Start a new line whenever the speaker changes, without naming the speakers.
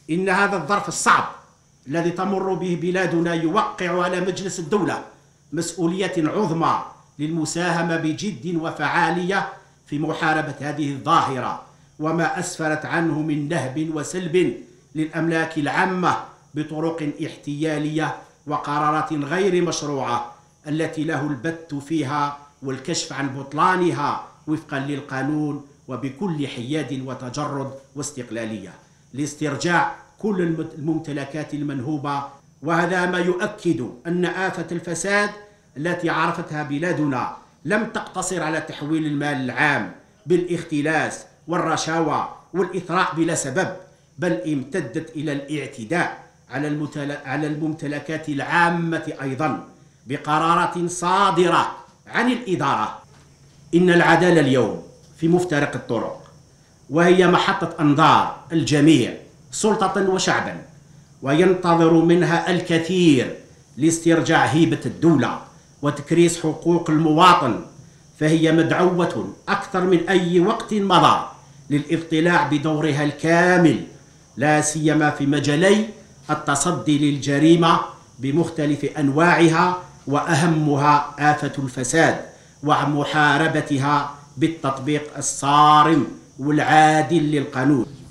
إن هذا الظرف الصعب الذي تمر به بلادنا يوقع على مجلس الدولة مسؤولية عظمى للمساهمة بجد وفعالية في محاربة هذه الظاهرة وما أسفرت عنه من نهب وسلب للأملاك العامة بطرق احتيالية وقرارات غير مشروعة التي له البت فيها والكشف عن بطلانها وفقا للقانون وبكل حياد وتجرد واستقلالية لاسترجاع كل الممتلكات المنهوبة. وهذا ما يؤكد أن آفة الفساد التي عرفتها بلادنا لم تقتصر على تحويل المال العام بالاختلاس والرشاوى والإثراء بلا سبب، بل امتدت إلى الاعتداء على الممتلكات العامة أيضا بقرارات صادرة عن الإدارة. إن العدالة اليوم في مفترق الطرق، وهي محطة أنظار الجميع سلطة وشعبا، وينتظر منها الكثير لاسترجاع هيبة الدولة وتكريس حقوق المواطن، فهي مدعوة أكثر من أي وقت مضى للاطلاع بدورها الكامل، لا سيما في مجالي التصدي للجريمة بمختلف أنواعها وأهمها آفة الفساد ومحاربتها بالتطبيق الصارم والعادل للقانون.